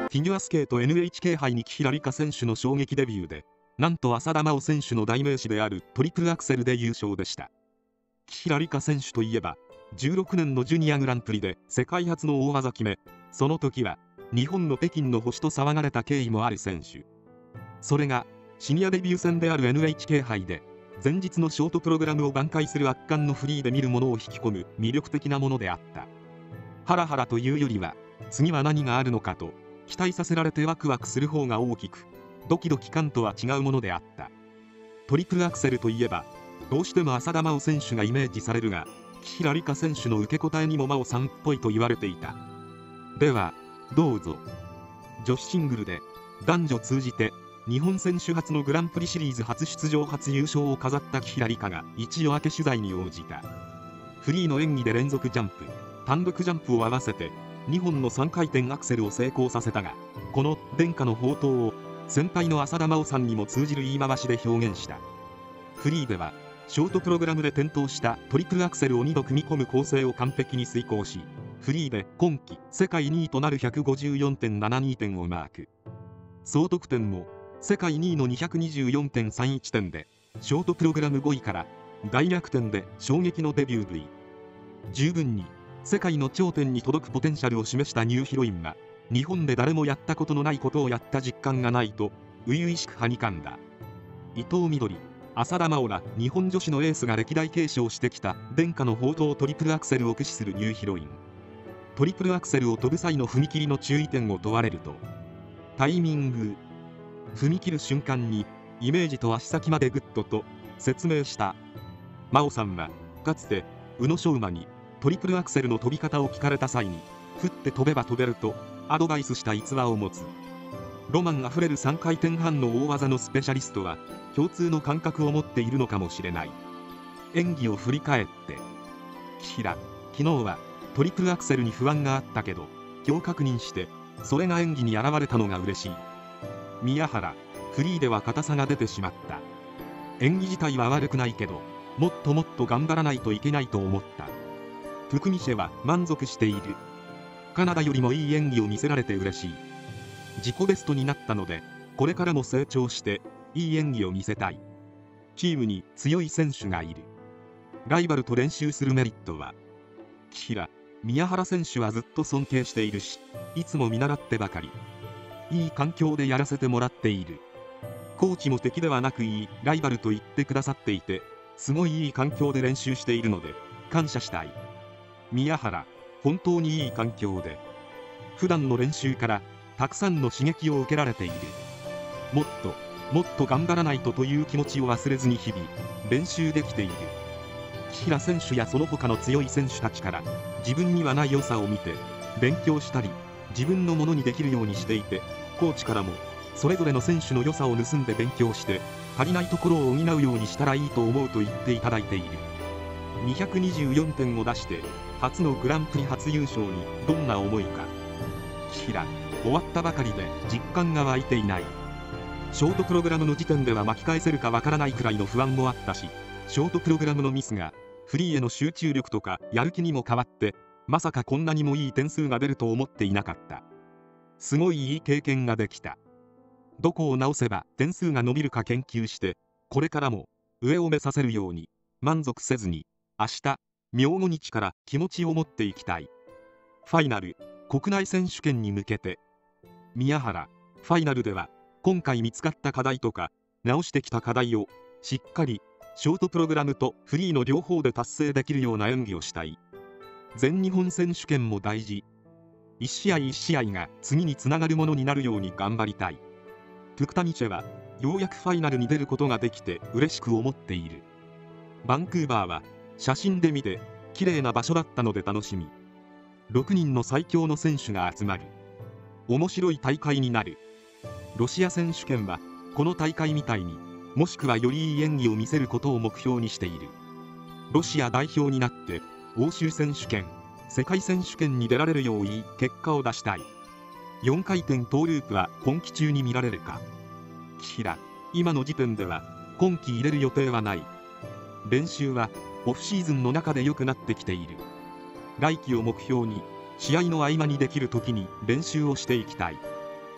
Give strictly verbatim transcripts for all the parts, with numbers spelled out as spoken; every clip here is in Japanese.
フィギュアスケート エヌエイチケー 杯に紀平梨花選手の衝撃デビューで、なんと浅田真央選手の代名詞であるトリプルアクセルで優勝でした。紀平梨花選手といえば、じゅうろくねんのジュニアグランプリで世界初の大技決め、その時は日本の北京の星と騒がれた経緯もある選手。それがシニアデビュー戦である エヌエイチケー 杯で、前日のショートプログラムを挽回する圧巻のフリーで見る者を引き込む魅力的なものであった。ハラハラというよりは、次は何があるのかと期待させられてワクワクする方が大きく、ドキドキ感とは違うものであった。トリプルアクセルといえば、どうしても浅田真央選手がイメージされるが、紀平梨花選手の受け答えにも真央さんっぽいと言われていた。ではどうぞ。女子シングルで男女通じて日本選手初のグランプリシリーズ初出場初優勝を飾った紀平梨花が一夜明け取材に応じた。フリーの演技で連続ジャンプ、単独ジャンプを合わせてにほんのさんかいてんアクセルを成功させたが、この伝家の宝刀を先輩の浅田真央さんにも通じる言い回しで表現した。フリーではショートプログラムで転倒したトリプルアクセルをにど組み込む構成を完璧に遂行し、フリーで今季世界にいとなる ひゃくごじゅうよんてんななに 点をマーク。総得点も世界にいの にひゃくにじゅうよんてんさんいち 点で、ショートプログラムごいから大逆転で衝撃のデビュー V。 十分に世界の頂点に届くポテンシャルを示したニューヒロインは、日本で誰もやったことのないことをやった実感がないと初々しくはにかんだ。伊藤みどり、浅田真央ら日本女子のエースが歴代継承してきた伝家の宝刀トリプルアクセルを駆使するニューヒロイン。トリプルアクセルを飛ぶ際の踏み切りの注意点を問われると、タイミング、踏み切る瞬間にイメージと足先までグッとと説明した。真央さんはかつて宇野昌磨にトリプルアクセルの飛び方を聞かれた際に、振って飛べば飛べるとアドバイスした逸話を持つ。ロマンあふれるさんかいてん半の大技のスペシャリストは共通の感覚を持っているのかもしれない。演技を振り返って、紀平、昨日はトリプルアクセルに不安があったけど今日確認してそれが演技に現れたのが嬉しい。宮原、フリーでは硬さが出てしまった。演技自体は悪くないけどもっともっと頑張らないといけないと思った。トゥクミシェは満足している。カナダよりもいい演技を見せられて嬉しい。自己ベストになったのでこれからも成長していい演技を見せたい。チームに強い選手がいる。ライバルと練習するメリットは、紀平、宮原選手はずっと尊敬しているし、いつも見習ってばかり。いい環境でやらせてもらっている。コーチも敵ではなくいいライバルと言ってくださっていて、すごいいい環境で練習しているので感謝したい。宮原、本当にいい環境で普段の練習からたくさんの刺激を受けられている。もっともっと頑張らないとという気持ちを忘れずに日々練習できている。紀平選手やその他の強い選手たちから自分にはない良さを見て勉強したり自分のものにできるようにしていて、コーチからもそれぞれの選手の良さを盗んで勉強して足りないところを補うようにしたらいいと思うと言っていただいている。にひゃくにじゅうよんてんを出して初のグランプリ初優勝にどんな思いか。紀平、終わったばかりで実感が湧いていない。ショートプログラムの時点では巻き返せるかわからないくらいの不安もあったし、ショートプログラムのミスがフリーへの集中力とかやる気にも変わって、まさかこんなにもいい点数が出ると思っていなかった。すごいいい経験ができた。どこを直せば点数が伸びるか研究して、これからも上を目指せるように満足せずに明日明後日から気持ちを持っていきたい。ファイナル、国内選手権に向けて。宮原、ファイナルでは今回見つかった課題とか直してきた課題をしっかりショートプログラムとフリーの両方で達成できるような演技をしたい。全日本選手権も大事。一試合一試合が次につながるものになるように頑張りたい。トゥクタミチェはようやくファイナルに出ることができて嬉しく思っている。バンクーバーは写真で見て綺麗な場所だったので楽しみ。ろくにんの最強の選手が集まる面白い大会になる。ロシア選手権はこの大会みたいにもしくはよりいい演技を見せることを目標にしている。ロシア代表になって欧州選手権、世界選手権に出られるよういい結果を出したい。よんかいてんトーループは今季中に見られるか。紀平、今の時点では今季入れる予定はない。練習はオフシーズンの中で良くなってきている。来季を目標に試合の合間にできる時に練習をしていきたい。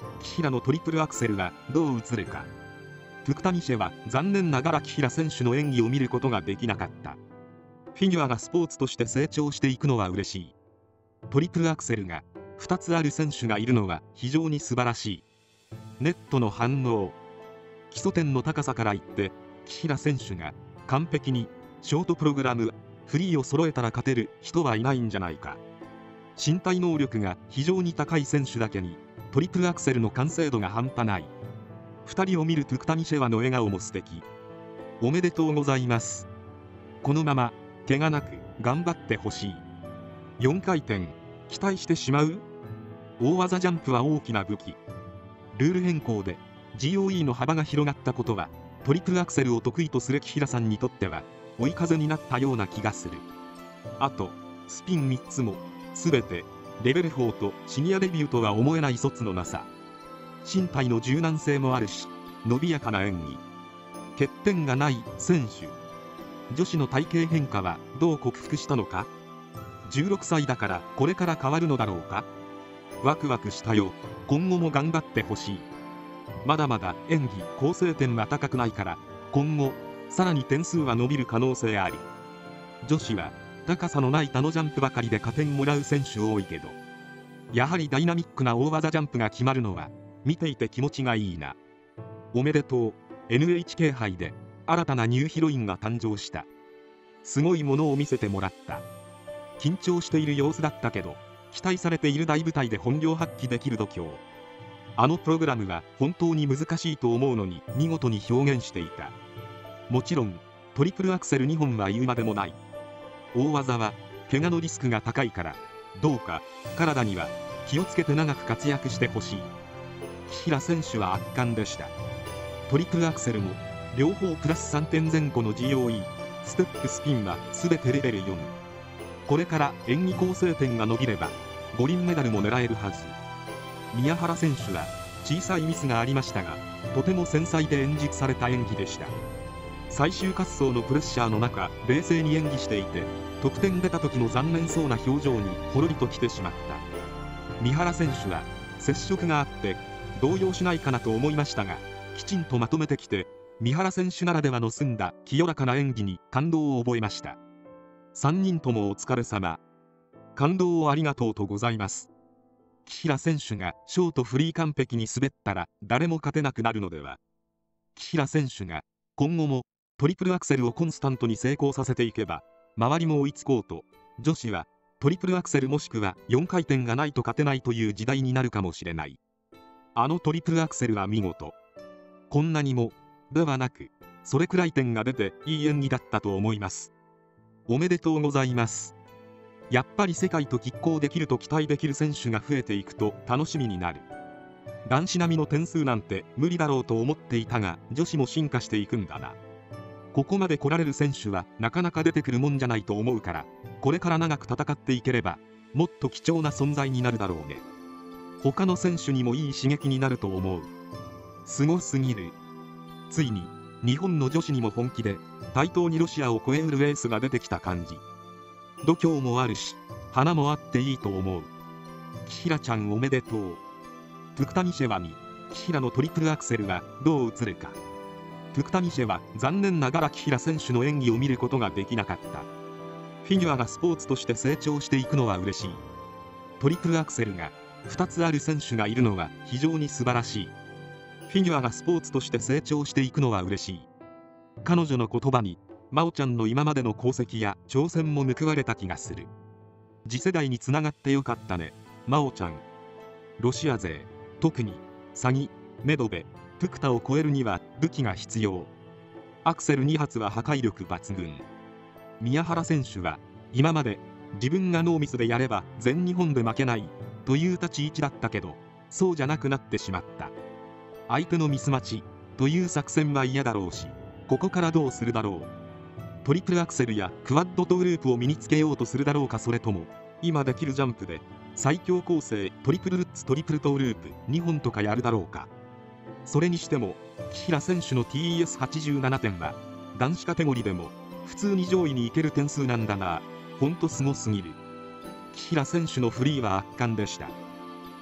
紀平のトリプルアクセルはどう映るか。トゥクタミシェは残念ながら紀平選手の演技を見ることができなかった。フィギュアがスポーツとして成長していくのは嬉しい。トリプルアクセルがふたつある選手がいるのは非常に素晴らしい。ネットの反応。基礎点の高さから言って紀平選手が完璧にショートプログラムフリーを揃えたら勝てる人はいないんじゃないか。身体能力が非常に高い選手だけにトリプルアクセルの完成度が半端ない。ふたりを見るトゥクタミシェワの笑顔も素敵。おめでとうございます。このまま怪我なく頑張ってほしい。よんかい転期待してしまう。大技ジャンプは大きな武器。ルール変更で ジーオーイー の幅が広がったことはトリプルアクセルを得意とする紀平さんにとっては追い風になったような気がする。あとスピンみっつも全てレベルよんとシニアデビューとは思えない卒のなさ。身体の柔軟性もあるし伸びやかな演技。欠点がない選手。女子の体型変化はどう克服したのか。じゅうろくさいだからこれから変わるのだろうか。ワクワクしたよ。今後も頑張ってほしい。まだまだ演技構成点は高くないから今後さらに点数は伸びる可能性あり。女子は高さのない他のジャンプばかりで加点もらう選手多いけどやはりダイナミックな大技ジャンプが決まるのは見ていて気持ちがいいな。おめでとう。 エヌエイチケー 杯で新たなニューヒロインが誕生した。すごいものを見せてもらった。緊張している様子だったけど期待されている大舞台で本領発揮できる度胸。あのプログラムは本当に難しいと思うのに見事に表現していた。もちろんトリプルアクセルにほんは言うまでもない。大技は怪我のリスクが高いからどうか体には気をつけて長く活躍してほしい。紀平選手は圧巻でした。トリプルアクセルも両方プラスさんてん前後の ジーオーイー ステップスピンは全てレベルよん。これから演技構成点が伸びれば五輪メダルも狙えるはず。宮原選手は小さいミスがありましたがとても繊細で演出された演技でした。最終滑走のプレッシャーの中冷静に演技していて得点出た時の残念そうな表情にほろりときてしまった。三原選手は接触があって動揺しないかなと思いましたがきちんとまとめてきて三原選手ならではの澄んだ清らかな演技に感動を覚えました。さんにんともお疲れ様。感動をありがとうとございます。紀平選手がショートフリー完璧に滑ったら誰も勝てなくなるのでは。紀平選手が今後もトリプルアクセルをコンスタントに成功させていけば周りも追いつこうと女子はトリプルアクセルもしくはよんかい転がないと勝てないという時代になるかもしれない。あのトリプルアクセルは見事。こんなにもではなくそれくらい点が出ていい演技だったと思います。おめでとうございます。やっぱり世界と拮抗できると期待できる選手が増えていくと楽しみになる。男子並みの点数なんて無理だろうと思っていたが女子も進化していくんだな。ここまで来られる選手はなかなか出てくるもんじゃないと思うからこれから長く戦っていければもっと貴重な存在になるだろうね。他の選手にもいい刺激になると思う。すごすぎる。ついに日本の女子にも本気で対等にロシアを超えうるエースが出てきた感じ。度胸もあるし花もあっていいと思う。紀平ちゃんおめでとう。トゥクタミシェワに紀平のトリプルアクセルはどう映るか。トゥクタミシェは残念ながら紀平選手の演技を見ることができなかった。フィギュアがスポーツとして成長していくのは嬉しい。トリプルアクセルがふたつある選手がいるのは非常に素晴らしい。フィギュアがスポーツとして成長していくのは嬉しい。彼女の言葉に真央ちゃんの今までの功績や挑戦も報われた気がする。次世代につながってよかったね真央ちゃん。ロシア勢特にサギ、メドベ、トゥクタを超えるには武器が必要。アクセルに発は破壊力抜群。宮原選手は今まで自分がノーミスでやれば全日本で負けないという立ち位置だったけどそうじゃなくなってしまった。相手のミス待ちという作戦は嫌だろうしここからどうするだろう。トリプルアクセルやクワッドトウループを身につけようとするだろうか。それとも今できるジャンプで最強構成トリプルルッツトリプルトウループにほんとかやるだろうか。それにしても紀平選手の ティーイーエスはちじゅうななてんは男子カテゴリーでも普通に上位に行ける点数なんだな。ほんとすごすぎる。紀平選手のフリーは圧巻でした。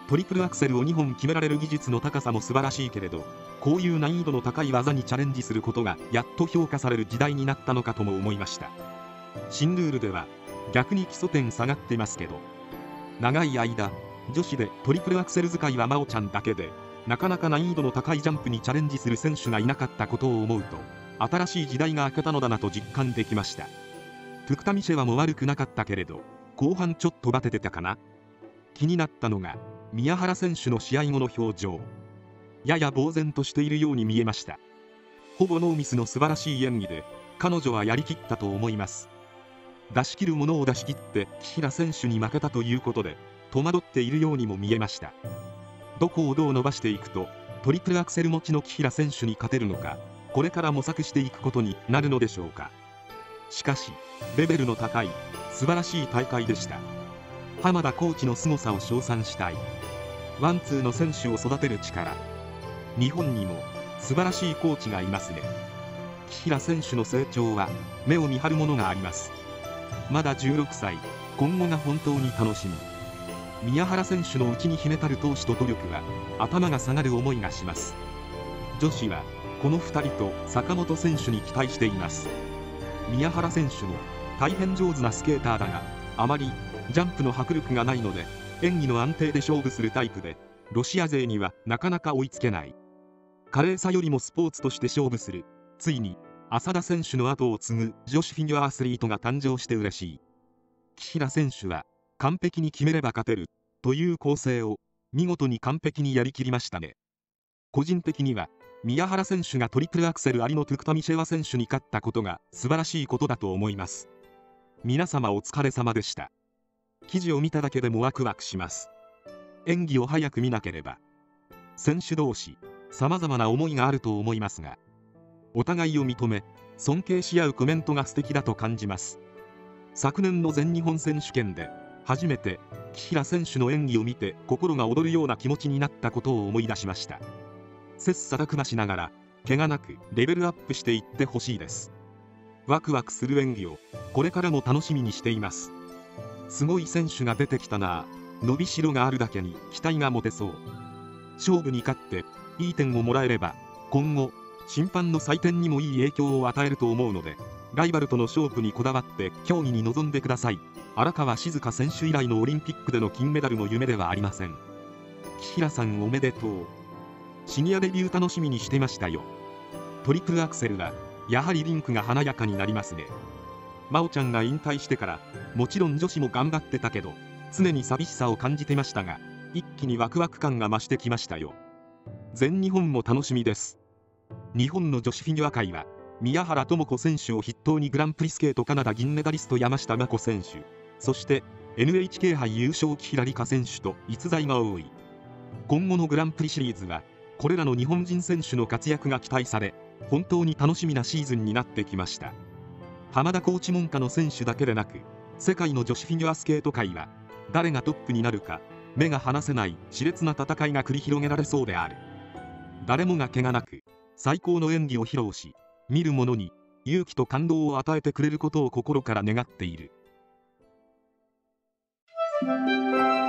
トリプルアクセルをにほん決められる技術の高さも素晴らしいけれど、こういう難易度の高い技にチャレンジすることがやっと評価される時代になったのかとも思いました。新ルールでは逆に基礎点下がってますけど、長い間女子でトリプルアクセル使いは真央ちゃんだけで、なかなか難易度の高いジャンプにチャレンジする選手がいなかったことを思うと、新しい時代が明けたのだなと実感できました。トゥクタミシェワも悪くなかったけれど、後半ちょっとバテてたかな。気になったのが宮原選手の試合後の表情。やや呆然としているように見えました。ほぼノーミスの素晴らしい演技で、彼女はやりきったと思います。出し切るものを出し切って紀平選手に負けたということで、戸惑っているようにも見えました。どこをどう伸ばしていくとトリプルアクセル持ちの紀平選手に勝てるのか、これから模索していくことになるのでしょうか。しかしレベルの高い素晴らしい大会でした。浜田コーチの凄さを称賛したい。ワンツーの選手を育てる力、日本にも素晴らしいコーチがいますね。紀平選手の成長は目を見張るものがあります。まだじゅうろくさい、今後が本当に楽しみ。宮原選手の内に秘めたる闘志と努力は頭が下がる思いがします。女子はこのふたりと坂本選手に期待しています。宮原選手も大変上手なスケーターだが、あまりジャンプの迫力がないので演技の安定で勝負するタイプで、ロシア勢にはなかなか追いつけない。華麗さよりもスポーツとして勝負する、ついに浅田選手の後を継ぐ女子フィギュアアスリートが誕生して嬉しい。紀平選手は完璧に決めれば勝てるという構成を見事に完璧にやりきりましたね。個人的には宮原選手がトリプルアクセルありのトゥクタミシェワ選手に勝ったことが素晴らしいことだと思います。皆様お疲れ様でした。記事を見ただけでもワクワクします。演技を早く見なければ。選手同士様々な思いがあると思いますが、お互いを認め尊敬し合うコメントが素敵だと感じます。昨年の全日本選手権で初めて紀平選手の演技を見て心が躍るような気持ちになったことを思い出しました。切磋琢磨しながら怪我なくレベルアップしていってほしいです。ワクワクする演技をこれからも楽しみにしています。すごい選手が出てきたなぁ。伸びしろがあるだけに期待が持てそう。勝負に勝っていい点をもらえれば今後審判の採点にもいい影響を与えると思うので、ライバルとの勝負にこだわって競技に臨んでください。荒川静香選手以来のオリンピックでの金メダルも夢ではありません。紀平さんおめでとう。シニアデビュー楽しみにしてましたよ。トリプルアクセルはやはりリンクが華やかになりますね。真央ちゃんが引退してからもちろん女子も頑張ってたけど常に寂しさを感じてましたが、一気にワクワク感が増してきましたよ。全日本も楽しみです。日本の女子フィギュア界は宮原知子選手を筆頭にグランプリスケートカナダ銀メダリスト山下真子選手、そして エヌエイチケー 杯優勝紀平梨花選手と逸材が多い。今後のグランプリシリーズはこれらの日本人選手の活躍が期待され、本当に楽しみなシーズンになってきました。浜田コーチ門下の選手だけでなく、世界の女子フィギュアスケート界は誰がトップになるか目が離せない熾烈な戦いが繰り広げられそうである。誰もが怪我なく最高の演技を披露し、見る者に勇気と感動を与えてくれることを心から願っている。